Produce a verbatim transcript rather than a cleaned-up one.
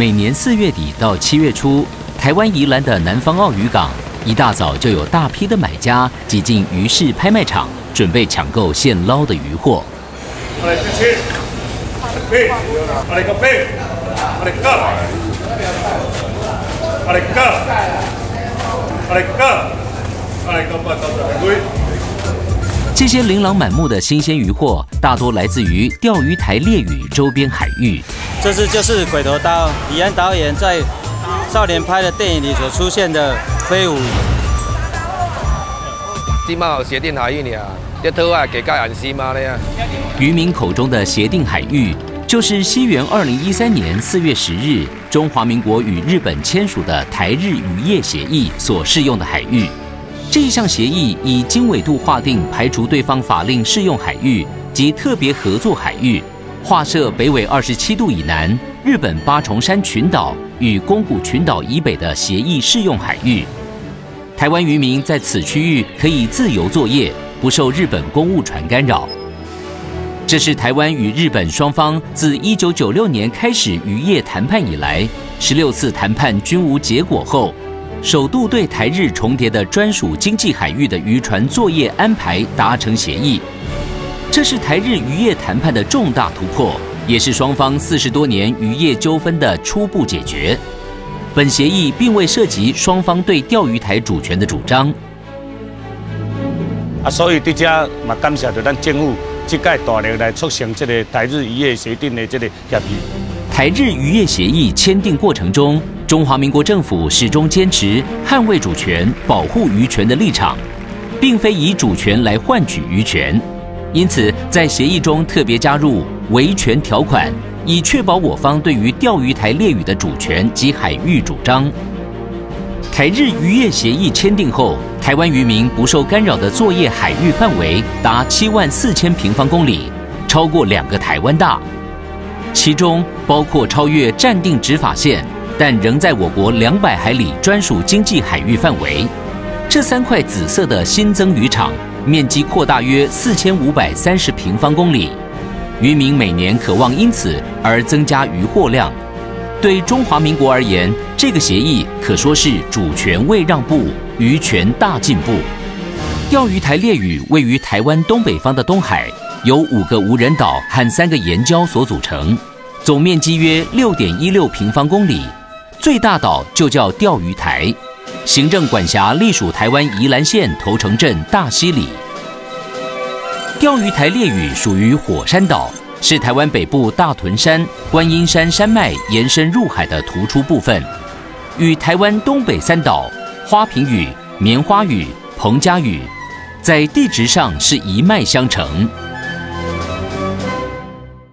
每年四月底到七月初，台湾宜兰的南方澳渔港一大早就有大批的买家挤进鱼市拍卖场，准备抢购现捞的渔货。 这些琳琅满目的新鲜渔货，大多来自于钓鱼台烈屿周边海域。 这是就是鬼头刀，李安导演在少年拍的电影里所出现的飞舞。 今嘛有协定海域呢，这套啊给盖安心嘛咧。 渔民口中的协定海域，就是西元二零一三年四月十日，中华民国与日本签署的台日渔业协议所适用的海域。 这一项协议以经纬度划定排除对方法令适用海域及特别合作海域，划设北纬二十七度以南日本八重山群岛与宫古群岛以北的协议适用海域。台湾渔民在此区域可以自由作业，不受日本公务船干扰。这是台湾与日本双方自一九九六年开始渔业谈判以来，十六次谈判均无结果后。 首度对台日重叠的专属经济海域的渔船作业安排达成协议，这是台日渔业谈判的重大突破，也是双方四十多年渔业纠纷的初步解决。本协议并未涉及双方对钓鱼台主权的主张。 啊，所以伫遮嘛感谢着咱政府这届大力来促成这个台日渔业协定的这个协议。 台日渔业协议签订过程中。 中华民国政府始终坚持捍卫主权、保护渔权的立场，并非以主权来换取渔权。因此，在协议中特别加入维权条款，以确保我方对于钓鱼台烈屿的主权及海域主张。台日渔业协议签订后，台湾渔民不受干扰的作业海域范围达七万四千平方公里，超过两个台湾大，其中包括超越暂定执法线。 但仍在我国两百海里专属经济海域范围。这三块紫色的新增渔场，面积扩大约四千五百三十平方公里，渔民每年可望因此而增加渔获量。对中华民国而言，这个协议可说是主权未让步，渔权大进步。钓鱼台烈屿位于台湾东北方的东海，由五个无人岛和三个岩礁所组成，总面积约六点一六平方公里。 最大岛就叫钓鱼台，行政管辖隶属台湾宜兰县头城镇大溪里。钓鱼台烈屿属于火山岛，是台湾北部大屯山、观音山山脉延伸入海的突出部分，与台湾东北三岛花瓶屿、棉花屿、彭佳屿，在地质上是一脉相承。